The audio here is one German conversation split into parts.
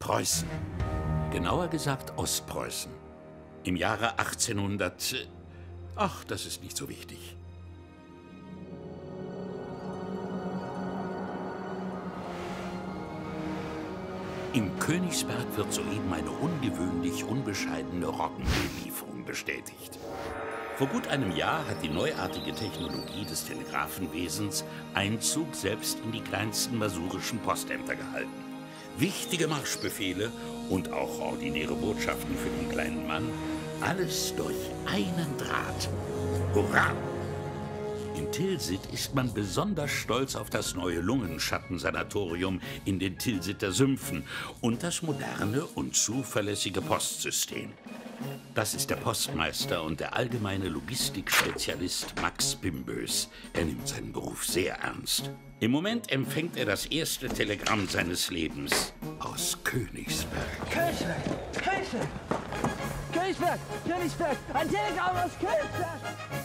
Preußen. Genauer gesagt Ostpreußen. Im Jahre 1800... Ach, das ist nicht so wichtig. In Königsberg wird soeben eine ungewöhnlich unbescheidene Roggenbelieferung bestätigt. Vor gut einem Jahr hat die neuartige Technologie des Telegrafenwesens Einzug selbst in die kleinsten masurischen Postämter gehalten. Wichtige Marschbefehle und auch ordinäre Botschaften für den kleinen Mann, alles durch einen Draht. Hurra! In Tilsit ist man besonders stolz auf das neue Lungenschаттensanatorium in den Tilsiter Sümpfen und das moderne und zuverlässige Postsystem. Das ist der Postmeister und der allgemeine Logistikspezialist Max Bimbös. Er nimmt seinen Beruf sehr ernst. Im Moment empfängt er das erste Telegramm seines Lebens aus Königsberg. Königsberg! Königsberg! Königsberg! Königsberg! Ein Telegramm aus Königsberg!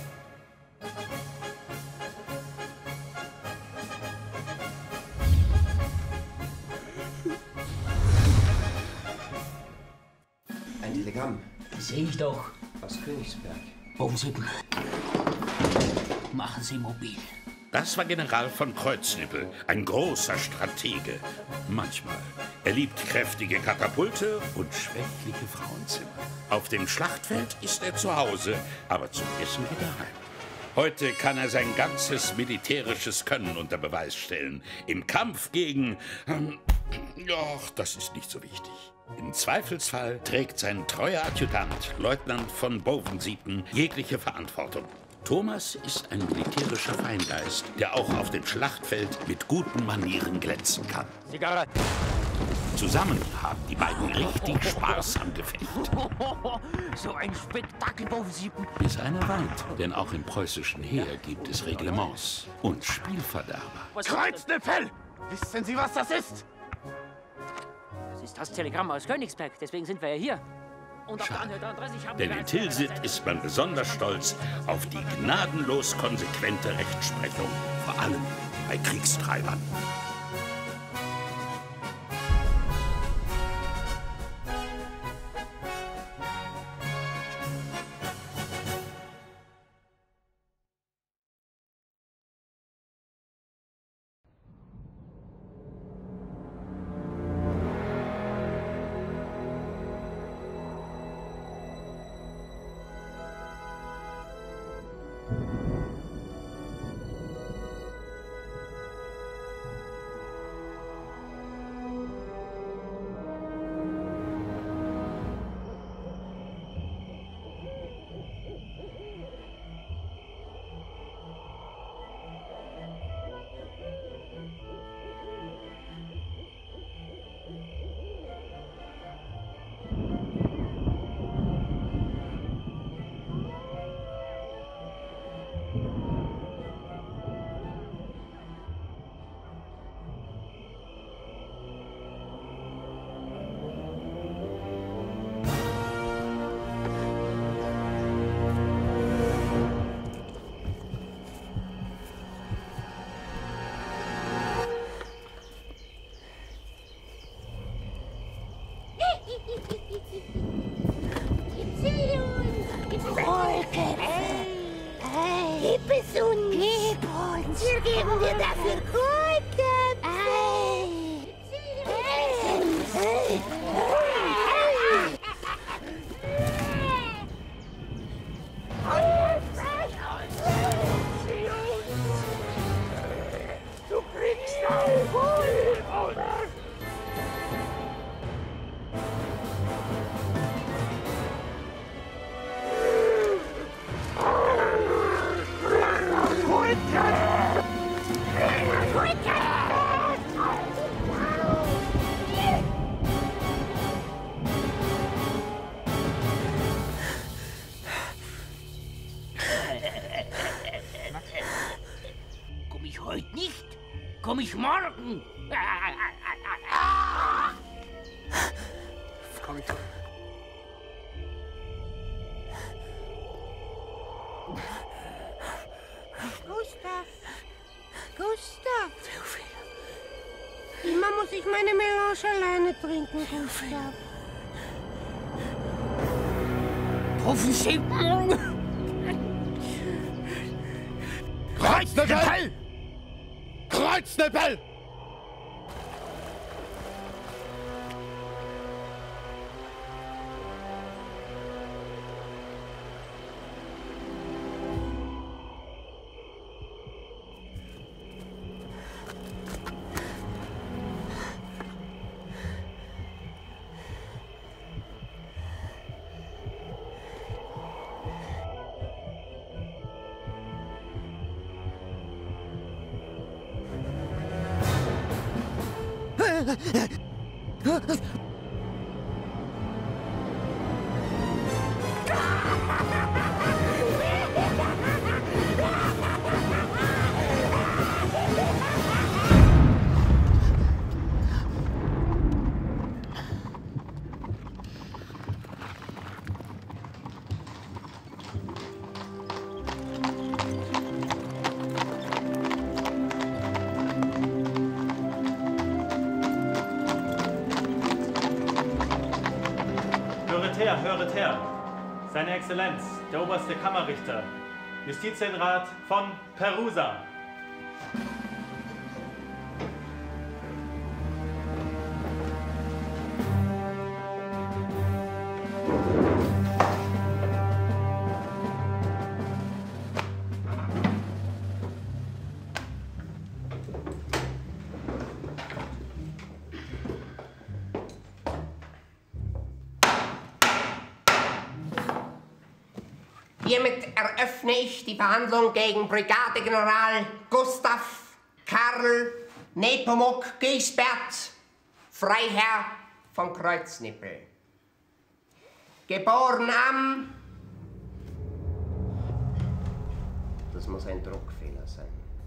Ein Telegramm. Sehe ich doch. Aus Königsberg. Bovensiepen. Machen Sie mobil. Das war General von Kreuznippel, ein großer Stratege. Manchmal. Er liebt kräftige Katapulte und schwächliche Frauenzimmer. Auf dem Schlachtfeld ist er zu Hause, aber zum Essen geht er heim. Heute kann er sein ganzes militärisches Können unter Beweis stellen. Im Kampf gegen... Ach, das ist nicht so wichtig. Im Zweifelsfall trägt sein treuer Adjutant, Leutnant von Bovensiepen, jegliche Verantwortung. Thomas ist ein militärischer Feingeist, der auch auf dem Schlachtfeld mit guten Manieren glänzen kann. Zigarre! Zusammen haben die beiden richtig Spaß am Gefecht. So ein Spektakel, Bovensiepen! Bis einer weint, denn auch im preußischen Heer gibt es Reglements und Spielverderber. Kreuznippel! Wissen Sie, was das ist? Das ist das Telegramm aus Königsberg, deswegen sind wir ja hier. Und auf der Schade. 133 haben Denn wir in als- Tilsit ist man besonders stolz auf die gnadenlos konsequente Rechtsprechung, vor allem bei Kriegstreibern. Gib uns! Wir geben dir dafür Kohlköpfe! Du kriegst auch Kohl, oder? Komm ich heute nicht? Komm ich morgen? Komm ich. Gustav! Gustav! Die Mama muss ich meine Melange alleine trinken, Gustav? Kreuznepel! Kreuznepel! Höret her! Seine Exzellenz, der oberste Kammerrichter, Justitienrat von Perusa. Hiermit eröffne ich die Verhandlung gegen Brigadegeneral Gustav Karl Nepomuk Gisbert, Freiherr von Kreuznipel. Geboren am... Das muss ein Druckfehler sein.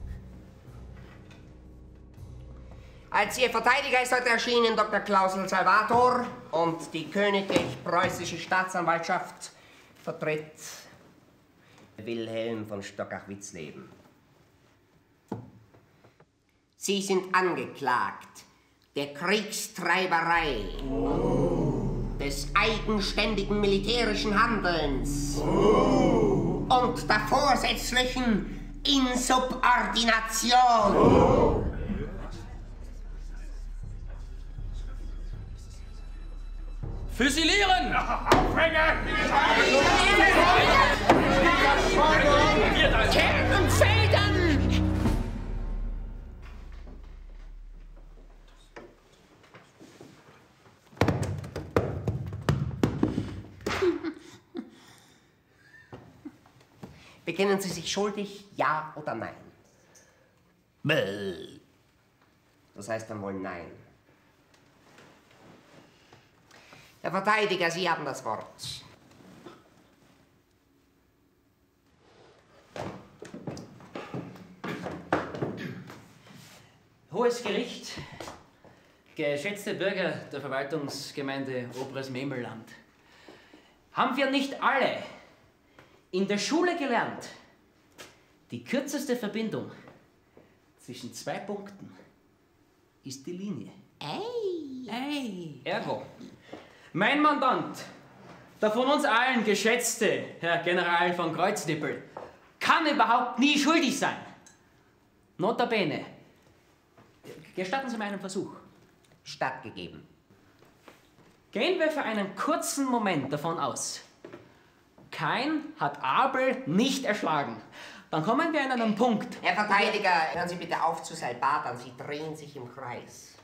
Als Ihr Verteidiger ist heute erschienen Dr. Klausel Salvator und die königlich-preußische Staatsanwaltschaft vertritt Wilhelm von Stockach-Witzleben. Sie sind angeklagt der Kriegstreiberei, des eigenständigen militärischen Handelns und der vorsätzlichen Insubordination. Füsilieren! Kämpfen, Federn! Bekennen Sie sich schuldig, ja oder nein? Das heißt dann wohl nein. Herr Verteidiger, Sie haben das Wort. Hohes Gericht, geschätzte Bürger der Verwaltungsgemeinde Oberes Memelland, haben wir nicht alle in der Schule gelernt, die kürzeste Verbindung zwischen zwei Punkten ist die Linie. Ey. Ergo, mein Mandant, der von uns allen geschätzte Herr General von Kreuznipel, kann überhaupt nie schuldig sein. Notabene, gestatten Sie mir einen Versuch. Stattgegeben. Gehen wir für einen kurzen Moment davon aus, Kain hat Abel nicht erschlagen. Dann kommen wir an einen Punkt. Herr Verteidiger, hören Sie bitte auf zu salbadern. Sie drehen sich im Kreis.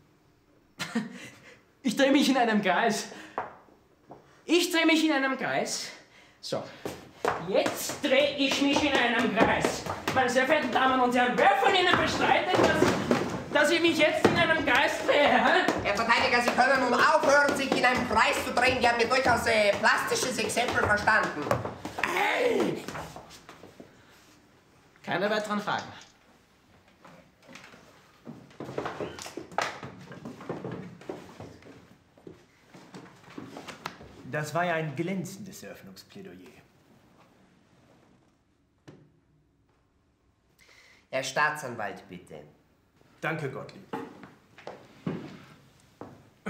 Ich drehe mich in einem Kreis. Ich drehe mich in einem Kreis. So. Jetzt drehe ich mich in einem Kreis. Meine sehr verehrten Damen und Herren, wer von Ihnen bestreitet, dass ich mich jetzt in einem Kreis drehe? Hä? Herr Verteidiger, Sie können nun aufhören, sich in einem Kreis zu drehen. Die haben mir durchaus plastisches Exempel verstanden. Hey! Keine weiteren Fragen. Das war ja ein glänzendes Eröffnungsplädoyer. Herr Staatsanwalt, bitte. Danke, Gottlieb.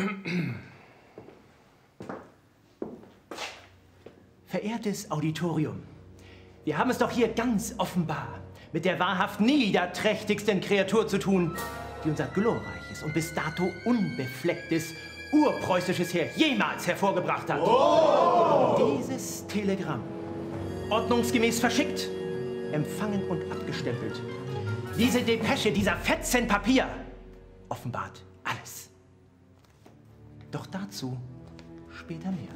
Verehrtes Auditorium, wir haben es doch hier ganz offenbar mit der wahrhaft niederträchtigsten Kreatur zu tun, die unser glorreiches und bis dato unbeflecktes urpreußisches Heer jemals hervorgebracht hat. Oh! Dieses Telegramm, ordnungsgemäß verschickt, empfangen und abgestempelt. Diese Depesche, dieser Fetzen Papier, offenbart alles. Doch dazu später mehr.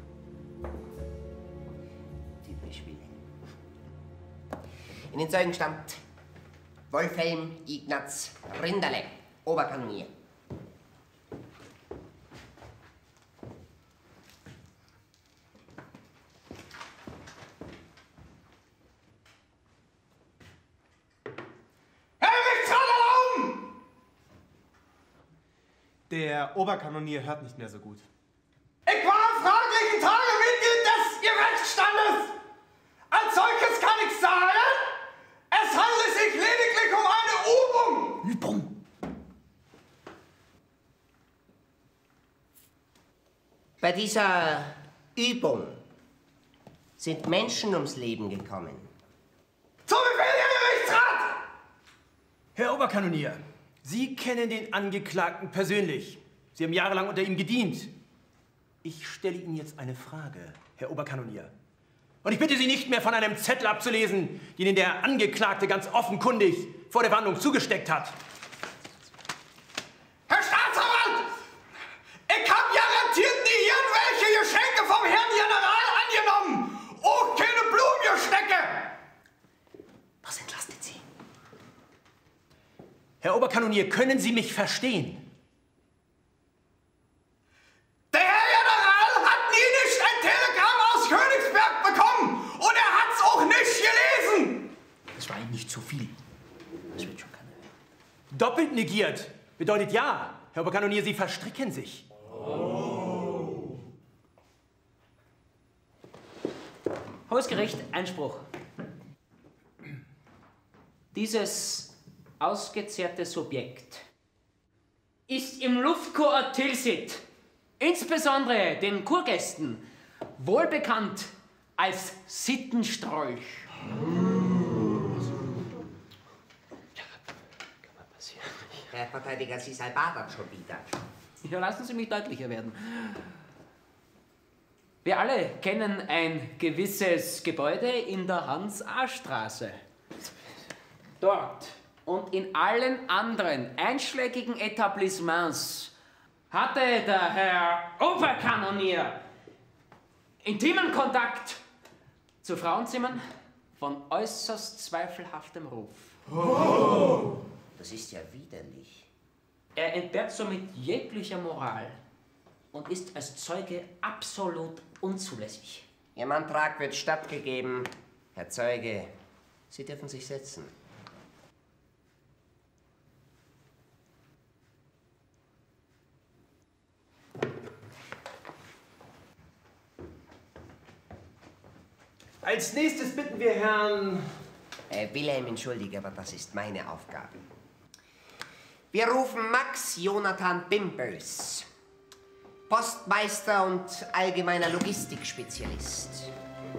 In den Zeugen stammt Wolfhelm Ignaz Rinderle, Oberkanonier. Der Oberkanonier hört nicht mehr so gut. Ich war am fraglichen Tage Mitglied des Gerichtsstandes. Als solches kann ich sagen, es handelt sich lediglich um eine Übung. Übung? Bei dieser Übung sind Menschen ums Leben gekommen. Zu Befehl, Herr Gerichtsrat! Herr Oberkanonier, Sie kennen den Angeklagten persönlich. Sie haben jahrelang unter ihm gedient. Ich stelle Ihnen jetzt eine Frage, Herr Oberkanonier. Und ich bitte Sie nicht mehr von einem Zettel abzulesen, den Ihnen der Angeklagte ganz offenkundig vor der Verhandlung zugesteckt hat. Herr Staatsanwalt! Ich hab garantiert nie irgendwelche Geschenke vom Herrn General angenommen! Auch keine Blumengestecke! Was entlastet Sie? Herr Oberkanonier, können Sie mich verstehen? Der Herr General hat nie nicht ein Telegramm aus Königsberg bekommen! Und er hat's auch nicht gelesen! Das war ihm nicht zu viel. Das wird schon keiner hören. Doppelt negiert bedeutet ja, Herr Oberkanonier, Sie verstricken sich. Hohes Gericht, Einspruch. Dieses ausgezehrte Subjekt ist im Luftkurort Tilsit, insbesondere den Kurgästen, wohlbekannt als Sittenstrolch. Herr Verteidiger, Sie salbadern schon wieder. Ja, lassen Sie mich deutlicher werden. Wir alle kennen ein gewisses Gebäude in der Hans-A-Straße. Dort und in allen anderen einschlägigen Etablissements hatte der Herr Oberkanonier intimen Kontakt zu Frauenzimmern von äußerst zweifelhaftem Ruf. Oh. Das ist ja widerlich. Er entbehrt somit jeglicher Moral und ist als Zeuge absolut unzulässig. Ihrem Antrag wird stattgegeben. Herr Zeuge, Sie dürfen sich setzen. Als nächstes bitten wir Herrn... Wilhelm, entschuldige, aber das ist meine Aufgabe. Wir rufen Max Jonathan Bimbös, Postmeister und allgemeiner Logistikspezialist.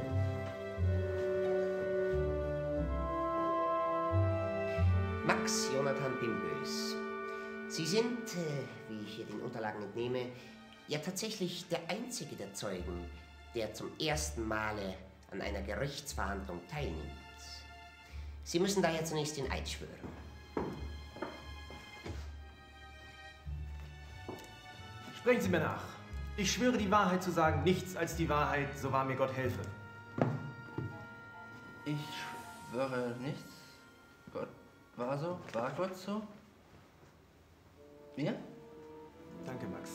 Max Jonathan Bimbös, Sie sind, wie ich hier den Unterlagen entnehme, ja tatsächlich der einzige der Zeugen, der zum ersten Male an einer Gerichtsverhandlung teilnimmt. Sie müssen daher zunächst den Eid schwören. Sprechen Sie mir nach. Ich schwöre, die Wahrheit zu sagen, nichts als die Wahrheit, so wahr mir Gott helfe. Ich schwöre nichts. Gott war so, war Gott so? Wir? Danke, Max.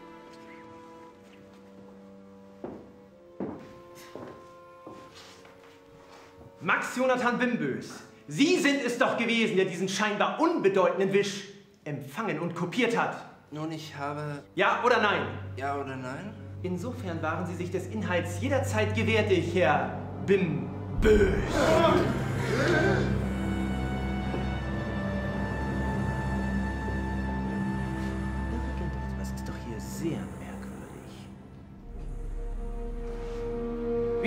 Max Jonathan Bimbös, Sie sind es doch gewesen, der diesen scheinbar unbedeutenden Wisch empfangen und kopiert hat. Nun, ich habe... Ja oder nein? Ja oder nein? Insofern waren Sie sich des Inhalts jederzeit gewärtig, Herr Bimbös. Was ist doch hier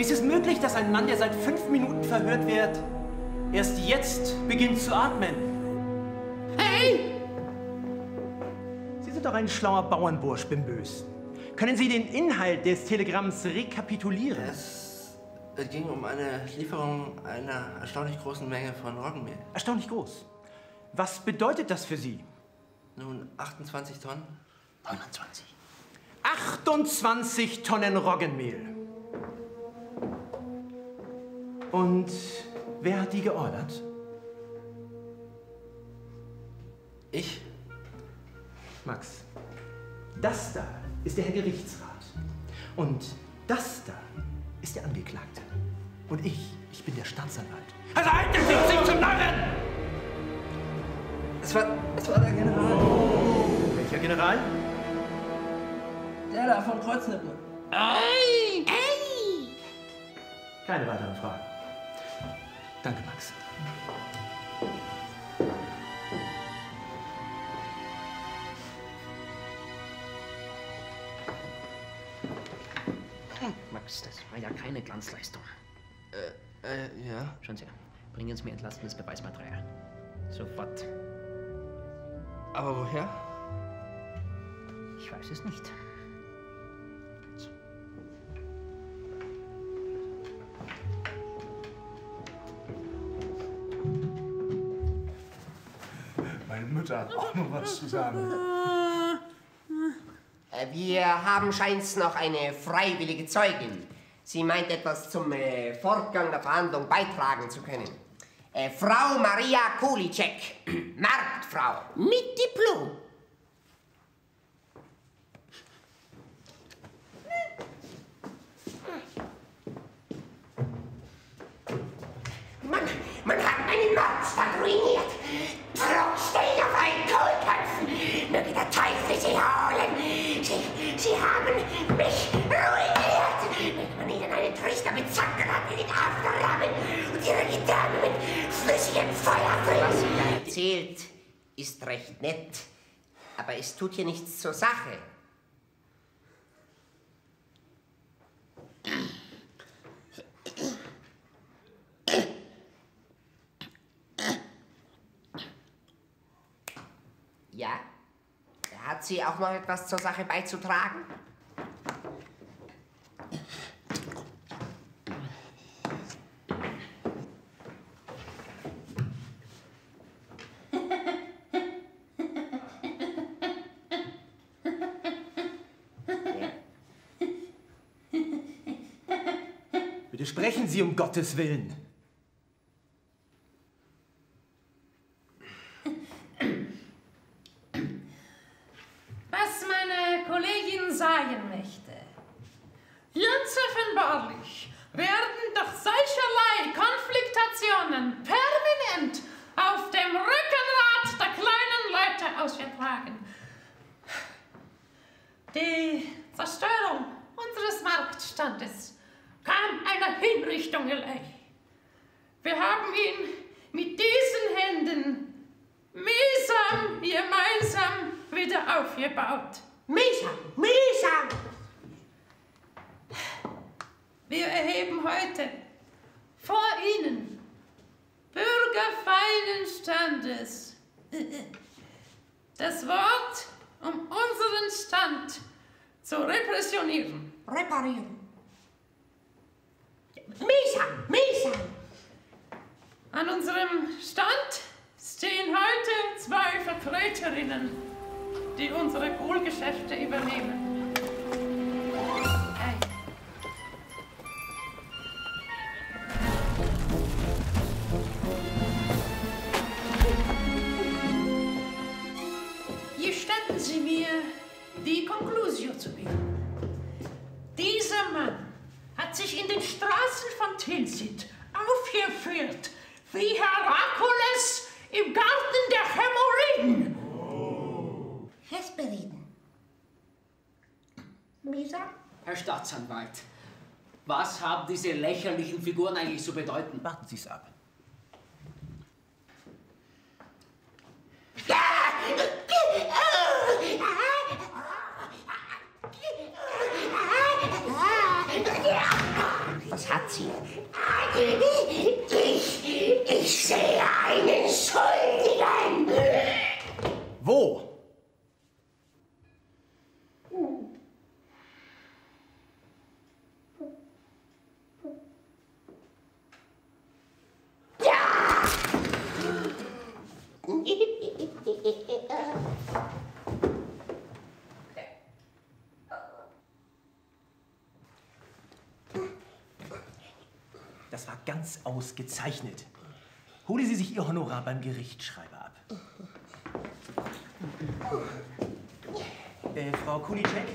ist es möglich, dass ein Mann, der seit 5 Minuten verhört wird, erst jetzt beginnt zu atmen? Hey! Sie sind doch ein schlauer Bauernbursch, Bimbös. Können Sie den Inhalt des Telegramms rekapitulieren? Es ging um eine Lieferung einer erstaunlich großen Menge von Roggenmehl. Erstaunlich groß. Was bedeutet das für Sie? Nun, 28 Tonnen. 29. 28 Tonnen Roggenmehl. Und wer hat die geordert? Ich? Max, das da ist der Herr Gerichtsrat. Und das da ist der Angeklagte. Und ich bin der Staatsanwalt. Also halten Sie sich zum Narren! Es war der General. Welcher General? Der da von Kreuznüppen. Ey! Ey! Keine weiteren Fragen. Danke, Max. Max, das war ja keine Glanzleistung. Ja. Schauen Sie, bringen Sie mir entlastendes Beweismaterial. Sofort. Aber woher? Ich weiß es nicht. Meine Mutter hat auch noch was zu sagen. Wir haben scheint's noch eine freiwillige Zeugin. Sie meint, etwas zum Fortgang der Verhandlung beitragen zu können. Frau Maria Kulicek, Marktfrau. Mit Diplom. Man hat meinen Marktstand ruiniert. Trotzdem auf einen Kohlköpfen. Möge der Teufel sie holen. Sie haben mich ruiniert. Möge man ihnen einen Trichter mit Zackeratten in den After rammen und ihre Gedärme mit flüssigem Feuer füllen. Was sie da erzählt, ist recht nett. Aber es tut hier nichts zur Sache. Ja? Hat sie auch noch etwas zur Sache beizutragen? Bitte sprechen Sie um Gottes Willen. Was meine Kollegin sagen möchte. Ganz offenbarlich werden doch solcherlei Konfliktationen permanent auf dem Rückenrad der kleinen Leute ausgetragen. Die Zerstörung unseres Marktstandes kam einer Hinrichtung gleich. Wir haben ihn mit diesen Händen mühsam gemeinsam wieder aufgebaut. Mühsam, mühsam! Wir erheben heute vor Ihnen, Bürger feinen Standes, das Wort, um unseren Stand zu repressionieren. Reparieren. Mühsam, mühsam! An unserem Stand stehen heute 2 Vertreterinnen, die unsere Kohlgeschäfte übernehmen. Gestatten Sie mir, die Conclusio zu bilden. Dieser Mann hat sich in den Straßen von Tilsit aufgeführt wie Herakules im Garten der Hämorrhoiden. Hesperiden. Mühsam? Herr Staatsanwalt, was haben diese lächerlichen Figuren eigentlich zu bedeuten? Warten Sie es ab. Was Was hat sie? Ich sehe einen Schuldigen. Wo? Das war ganz ausgezeichnet. Hole Sie sich Ihr Honorar beim Gerichtsschreiber ab. Frau Kulicek?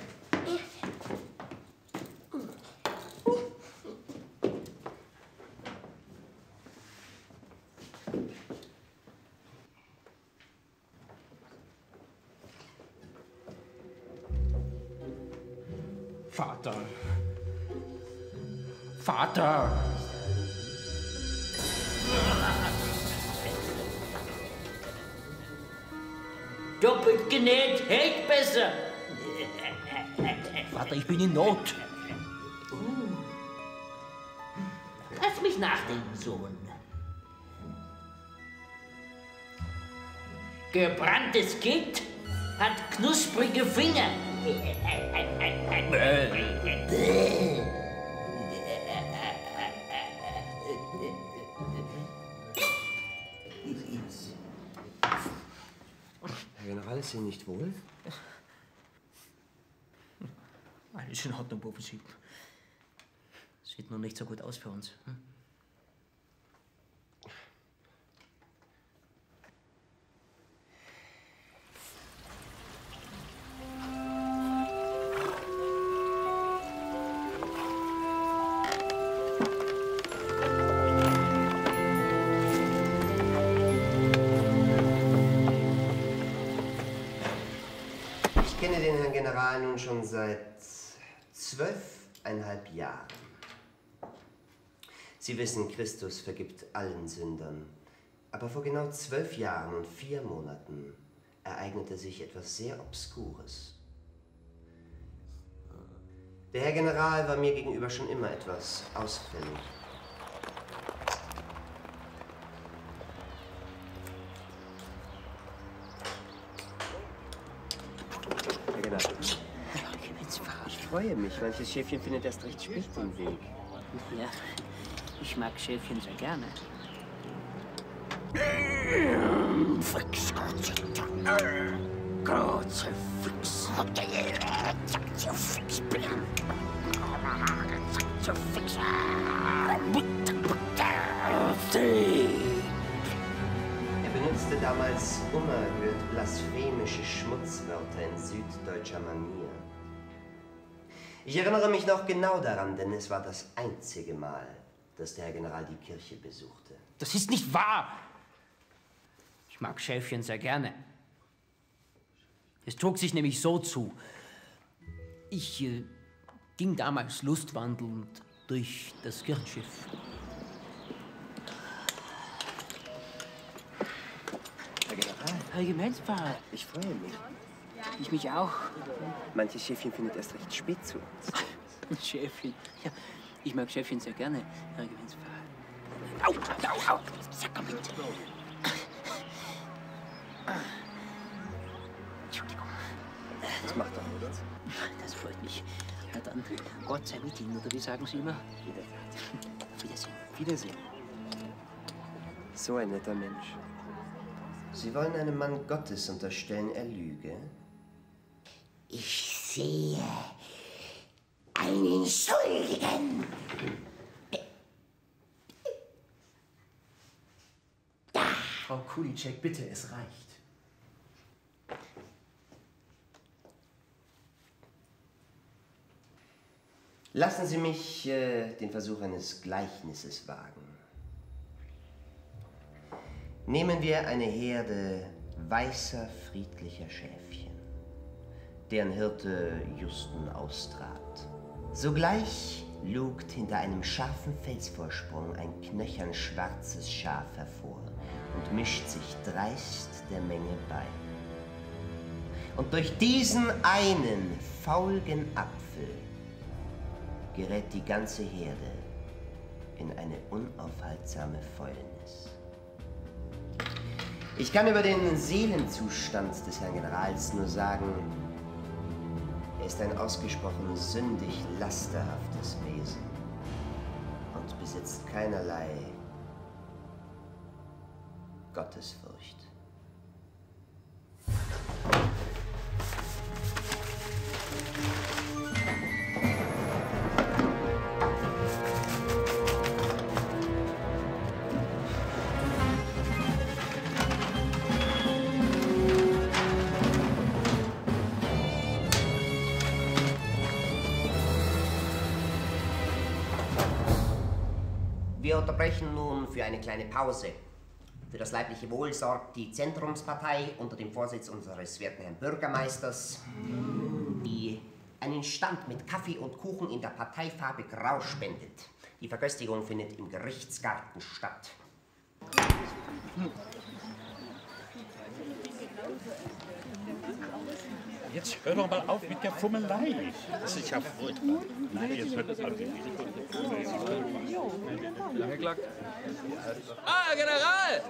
Vater. Vater! Doppelt genäht, hält besser. Vater, ich bin in Not. Lass mich nachdenken, Sohn. Gebranntes Kind hat knusprige Finger. Herr General, ist Ihnen nicht wohl? Alles in Ordnung, Professor. Sieht nur nicht so gut aus für uns. Hm? Ich kenne den Herrn General nun schon seit 12,5 Jahren. Sie wissen, Christus vergibt allen Sündern. Aber vor genau 12 Jahren und 4 Monaten ereignete sich etwas sehr Obskures. Der Herr General war mir gegenüber schon immer etwas ausfällig. Herr General. Ich freue mich. Manches Schäfchen findet erst recht spät den Weg. Ja, ich mag Schäfchen sehr gerne. Er benutzte damals unerhört blasphemische Schmutzwörter in süddeutscher Manier. Ich erinnere mich noch genau daran, denn es war das einzige Mal, dass der Herr General die Kirche besuchte. Das ist nicht wahr! Ich mag Schäfchen sehr gerne. Es trug sich nämlich so zu. Ich ging damals lustwandelnd durch das Kirchenschiff. Herr General. Regimentspfarrer. Ich freue mich. Ich mich auch. Manches Schäfchen findet erst recht spät zu uns. Schäfchen. Ja, ich mag Schäfchen sehr gerne, Herr Regimentspfarrer. Au, au, au. Sag mal bitte. Entschuldigung. Das macht doch nichts. Das freut mich. Ja, dann Gott sei mit Ihnen, oder wie sagen Sie immer? Wiedersehen. Wiedersehen. So ein netter Mensch. Sie wollen einem Mann Gottes unterstellen, er lüge? Ich sehe einen Schuldigen. Frau Kulicek, bitte, es reicht. Lassen Sie mich den Versuch eines Gleichnisses wagen. Nehmen wir eine Herde weißer, friedlicher Schäfchen, deren Hirte Justen austrat. Sogleich lugt hinter einem scharfen Felsvorsprung ein knöchern schwarzes Schaf hervor und mischt sich dreist der Menge bei. Und durch diesen einen fauligen Apfel gerät die ganze Herde in eine unaufhaltsame Fäulnis. Ich kann über den Seelenzustand des Herrn Generals nur sagen, er ist ein ausgesprochen sündig lasterhaftes Wesen und besitzt keinerlei Gottesfurcht. Wir unterbrechen nun für eine kleine Pause. Für das leibliche Wohl sorgt die Zentrumspartei unter dem Vorsitz unseres werten Herrn Bürgermeisters, die einen Stand mit Kaffee und Kuchen in der Parteifarbe Grau spendet. Die Verköstigung findet im Gerichtsgarten statt. Jetzt hör doch mal auf mit der Fummelei. Das ist ja furchtbar. Nein, jetzt hört es auf. Ah, General!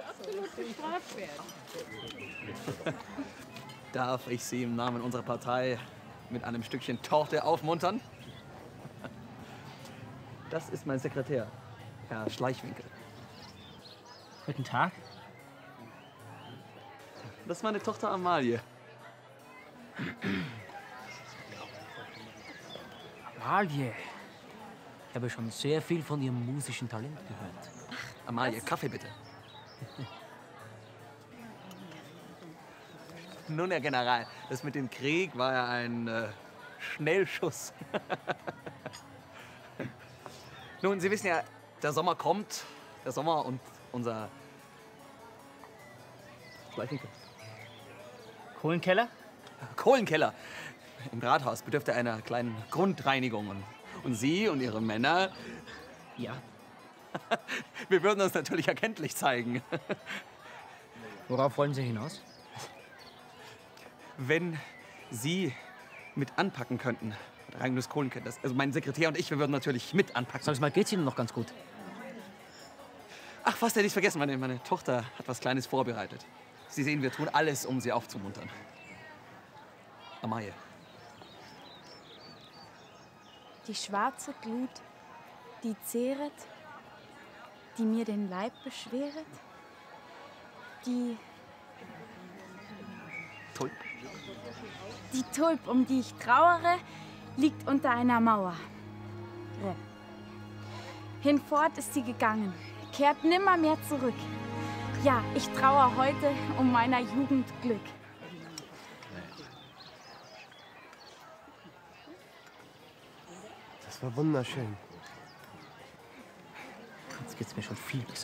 Darf ich Sie im Namen unserer Partei mit einem Stückchen Torte aufmuntern? Das ist mein Sekretär, Herr Schleichwinkel. Guten Tag. Das ist meine Tochter Amalie. Amalie. Ich habe schon sehr viel von Ihrem musischen Talent gehört. Amalie, Kaffee bitte. Nun, Herr General, das mit dem Krieg war ja ein Schnellschuss. Nun, Sie wissen ja, der Sommer kommt. Der Sommer und unser Schleichwinkel. Kohlenkeller? Kohlenkeller. Im Rathaus bedürfte einer kleinen Grundreinigung. Und Sie und Ihre Männer? Ja. Wir würden uns natürlich erkenntlich zeigen. Worauf wollen Sie hinaus? Wenn Sie mit anpacken könnten, der Reinigung des Kohlenkellers. Also mein Sekretär und ich, wir würden natürlich mit anpacken. Sag mal, geht's Ihnen noch ganz gut? Ach, fast hätte ich vergessen. Meine Tochter hat was Kleines vorbereitet. Sie sehen, wir tun alles, um Sie aufzumuntern. Amalie. Die schwarze Glut, die zehret, die mir den Leib beschweret, die Tulp. Die Tulp, um die ich trauere, liegt unter einer Mauer. Hinfort ist sie gegangen, kehrt nimmer mehr zurück. Ja, ich trauere heute um meiner Jugend Glück. Das war wunderschön. Jetzt geht's mir schon viel besser.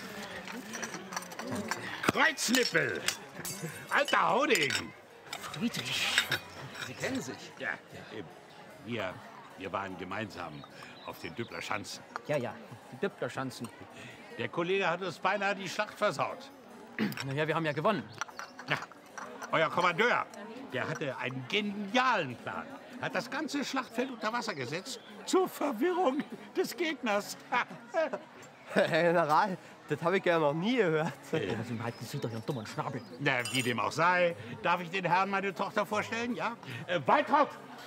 Kreuznippel! Alter Hauding! Friedrich! Sie kennen sich. Ja, eben. Wir waren gemeinsam auf den Düppler Schanzen. Ja, die Düppler Schanzen. Der Kollege hat uns beinahe die Schlacht versaut. Naja, wir haben ja gewonnen. Ja, euer Kommandeur, der hatte einen genialen Plan. Hat das ganze Schlachtfeld unter Wasser gesetzt, zur Verwirrung des Gegners. Herr General, das habe ich ja noch nie gehört. Also halten Sie doch Ihren dummen Schnabel. Na, wie dem auch sei, darf ich den Herrn meine Tochter vorstellen, ja? Waldhaut!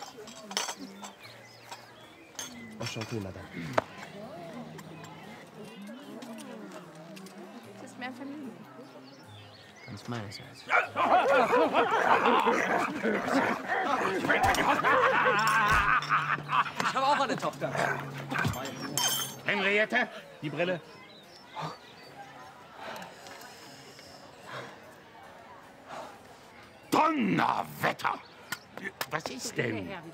Enchanté, Madame. Das ist mehr Familie. Ganz meinerseits. Ich habe auch eine Tochter. Henriette, die Brille. Donnerwetter! Was ist denn? Ja.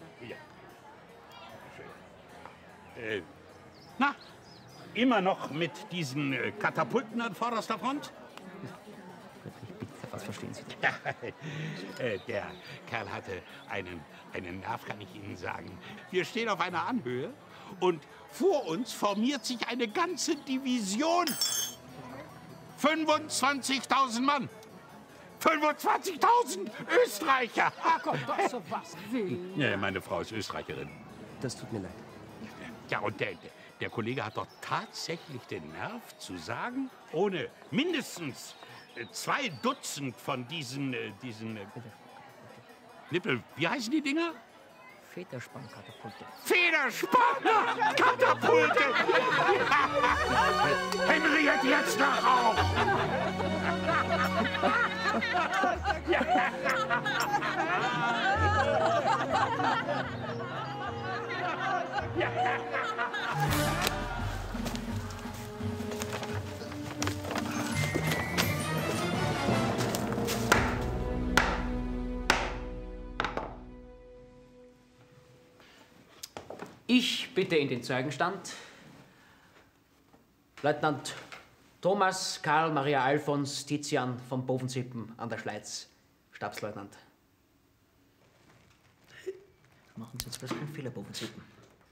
Na, immer noch mit diesen Katapulten an vorderster Front? Was verstehen Sie denn? Der Kerl hatte einen Nerv, kann ich Ihnen sagen. Wir stehen auf einer Anhöhe und vor uns formiert sich eine ganze Division. 25.000 Mann. 25.000 Österreicher. Ach Gott, das so was will. Ja, meine Frau ist Österreicherin. Das tut mir leid. Ja, und Der Kollege hat doch tatsächlich den Nerv zu sagen, ohne mindestens 2 Dutzend von diesen Nippel, wie heißen die Dinger? Federspannkatapulte. Federspannkatapulte! Henriette, jetzt nach auf! Ich bitte in den Zeugenstand Leutnant Thomas Karl Maria Alfons Tizian von Bovensippen an der Schleiz, Stabsleutnant. Machen Sie jetzt bloß keinen Fehler, Bovensippen.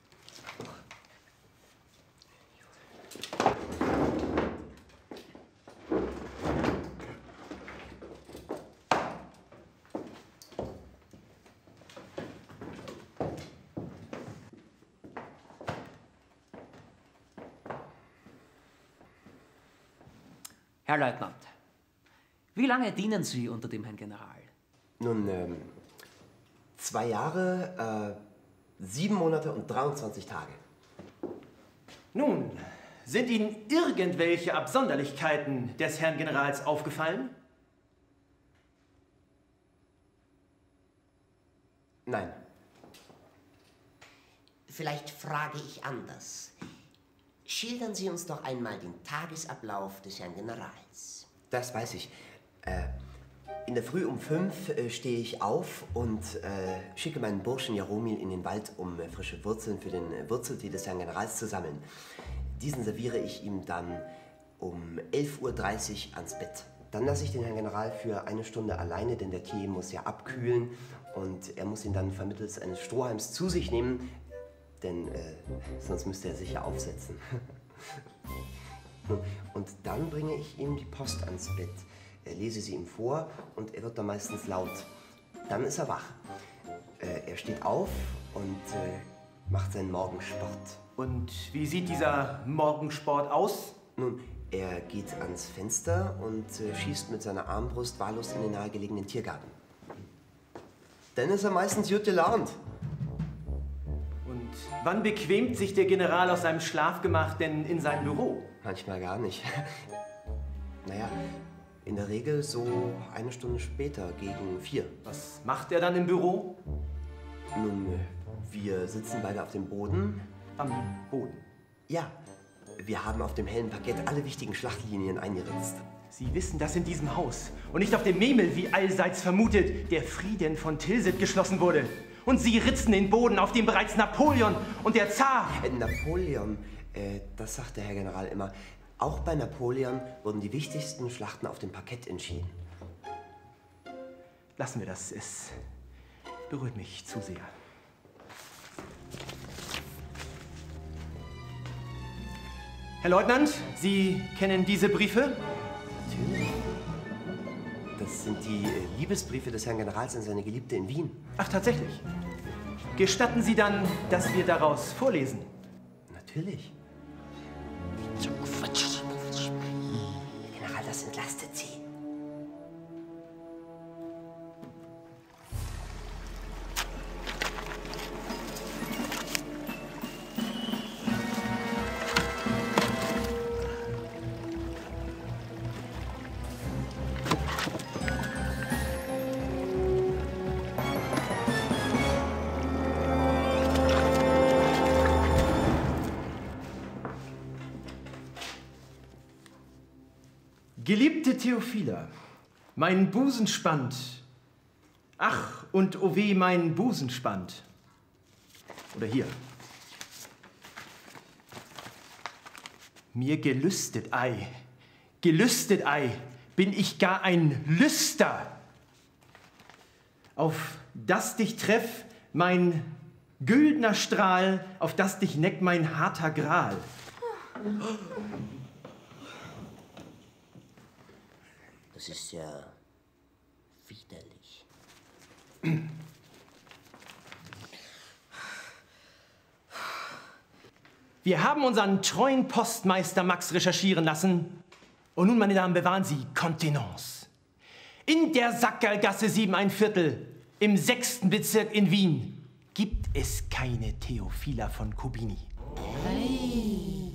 Herr Leutnant, wie lange dienen Sie unter dem Herrn General? Nun, 2 Jahre, 7 Monate und 23 Tage. Nun, sind Ihnen irgendwelche Absonderlichkeiten des Herrn Generals aufgefallen? Nein. Vielleicht frage ich anders. Schildern Sie uns doch einmal den Tagesablauf des Herrn Generals. Das weiß ich. In der Früh um 5 stehe ich auf und schicke meinen Burschen Jaromil in den Wald, um frische Wurzeln für den Wurzeltee des Herrn Generals zu sammeln. Diesen serviere ich ihm dann um 11:30 Uhr ans Bett. Dann lasse ich den Herrn General für 1 Stunde alleine, denn der Tee muss ja abkühlen und er muss ihn dann vermittels eines Strohhalms zu sich nehmen, denn sonst müsste er sich ja aufsetzen. Und dann bringe ich ihm die Post ans Bett, lese sie ihm vor und er wird dann meistens laut. Dann ist er wach. Er steht auf und macht seinen Morgensport. Und wie sieht dieser Morgensport aus? Nun, er geht ans Fenster und schießt mit seiner Armbrust wahllos in den nahegelegenen Tiergarten. Dann ist er meistens gut gelaunt. Und wann bequemt sich der General aus seinem Schlafgemach denn in sein Büro? Manchmal gar nicht. Naja, in der Regel so 1 Stunde später, gegen 4. Was macht er dann im Büro? Nun, wir sitzen beide auf dem Boden. Am Boden? Ja. Wir haben auf dem hellen Parkett alle wichtigen Schlachtlinien eingeritzt. Sie wissen, dass in diesem Haus und nicht auf dem Memel, wie allseits vermutet, der Frieden von Tilsit geschlossen wurde. Und Sie ritzen den Boden, auf dem bereits Napoleon und der Zar... Napoleon, das sagt der Herr General immer. Auch bei Napoleon wurden die wichtigsten Schlachten auf dem Parkett entschieden. Lassen wir das. Es berührt mich zu sehr. Herr Leutnant, Sie kennen diese Briefe? Natürlich. Das sind die Liebesbriefe des Herrn Generals an seine Geliebte in Wien. Ach, tatsächlich. Gestatten Sie dann, dass wir daraus vorlesen? Natürlich. So Quatsch. Herr General, das entlastet Sie. Geliebte Theophila, mein Busen spannt. Ach, und oh weh, mein Busen spannt. Oder hier. Mir gelüstet ei, bin ich gar ein Lüster. Auf das dich treff, mein güldner Strahl, auf das dich neckt mein harter Gral. Das ist ja widerlich. Wir haben unseren treuen Postmeister Max recherchieren lassen. Und nun, meine Damen, bewahren Sie Kontenance. In der Sackerlgasse 7¼ im 6. Bezirk in Wien gibt es keine Theophila von Kubini. Hey.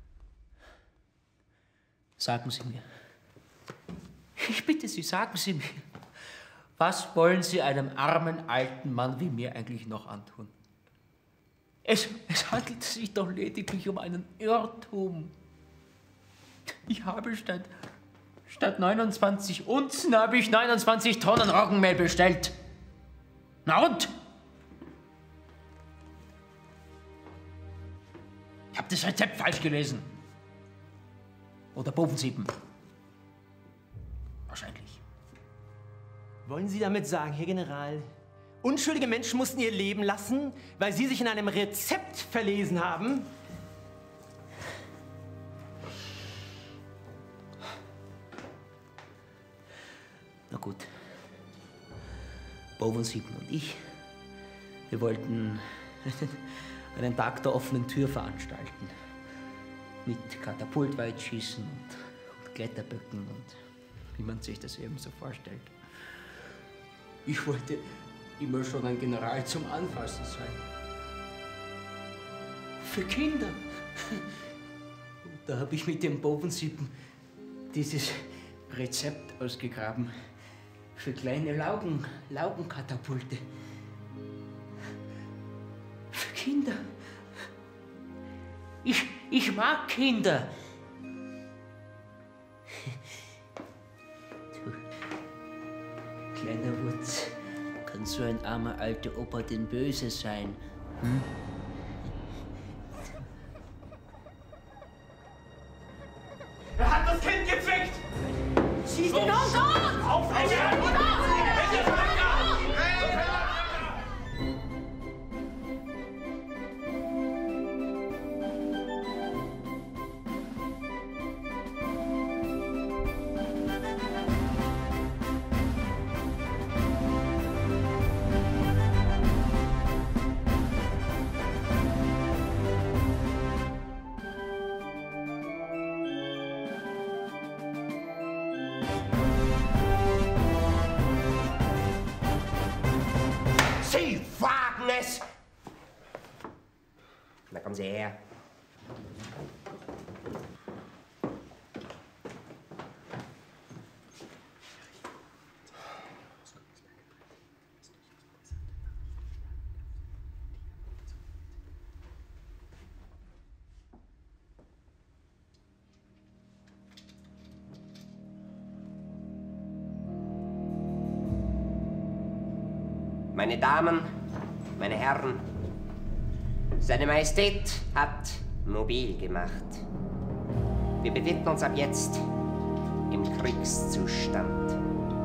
Sagen Sie mir. Ich bitte Sie, sagen Sie mir. Was wollen Sie einem armen alten Mann wie mir eigentlich noch antun? Es handelt sich doch lediglich um einen Irrtum. Ich habe statt 29 Unzen habe ich 29 Tonnen Roggenmehl bestellt. Na und? Ich habe das Rezept falsch gelesen. Oder Bovensiepen. Wahrscheinlich. Wollen Sie damit sagen, Herr General, unschuldige Menschen mussten ihr Leben lassen, weil sie sich in einem Rezept verlesen haben? Na gut. Bovensiepen und ich, wir wollten einen Tag der offenen Tür veranstalten. Mit Katapultweitschießen und Kletterböcken und wie man sich das eben so vorstellt. Ich wollte immer schon ein General zum Anfassen sein. Für Kinder. Und da habe ich mit dem Bovensiepen dieses Rezept ausgegraben. Für kleine Laugenkatapulte. Für Kinder. Ich mag Kinder. Du, kleiner Wutz, kann so ein armer alter Opa denn böse sein? Hm? Er hat das Kind gezwickt! Schieß den Hund an! Aufhören! Sie wagen es! Na, kommen Sie her. Meine Damen, meine Herren, Seine Majestät hat mobil gemacht. Wir befinden uns ab jetzt im Kriegszustand.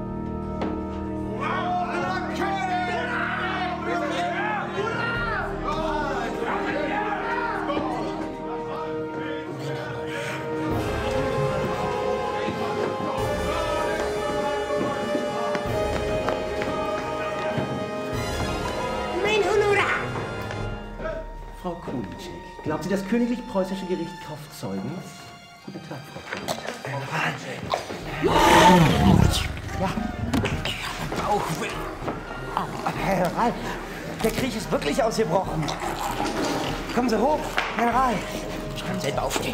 Frau Kulitschek, glaubt sie, das königlich-preußische Gericht kauft Zeugen? Guten Tag, Frau Kulitschek. Ja. Bauchweh. Herr General, der Krieg ist wirklich ausgebrochen. Kommen Sie hoch, General. Ich kann selber aufstehen.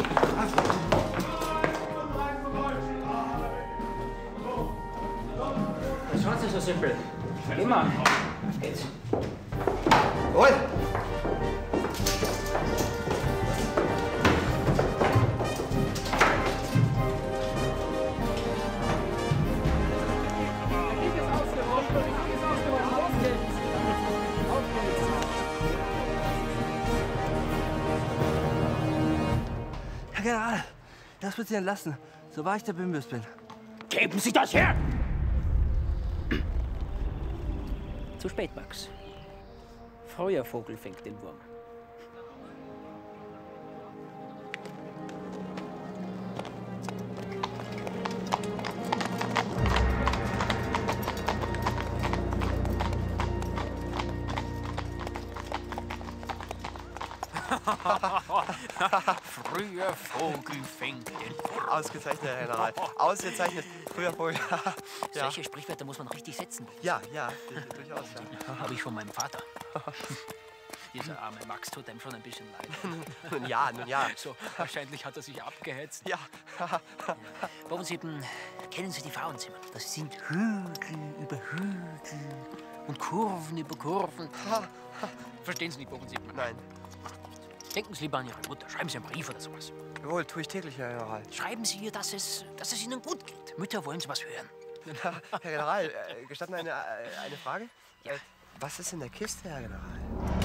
Das war nicht so simpel. Immer. Jetzt. Hol! Herr General, das wird Sie entlassen, so wahr ich der Bimbis bin. Geben Sie das her! Zu spät, Max. Früher Vogel fängt den Wurm. Früher Vogel fängt den Wurm. Ausgezeichnet, Herr General. Ausgezeichnet. Früher Vogel. Ja. Solche Sprichwörter muss man richtig setzen. Ja, durchaus. Ja. Habe ich von meinem Vater. Dieser arme Max tut einem schon ein bisschen leid. Nun ja. So, wahrscheinlich hat er sich abgehetzt. Ja. Bogensiepen, kennen Sie die Frauenzimmer? Das sind Hügel über Hügel und Kurven über Kurven. Verstehen Sie nicht, Bogensiepen? Nein. Denken Sie lieber an Ihre Mutter. Schreiben Sie einen Brief oder sowas. Jawohl, tue ich täglich, Herr General. Schreiben Sie ihr, dass es Ihnen gut geht. Mütter wollen sowas hören. Herr General, gestatten eine Frage? Ja. Was ist in der Kiste, Herr General?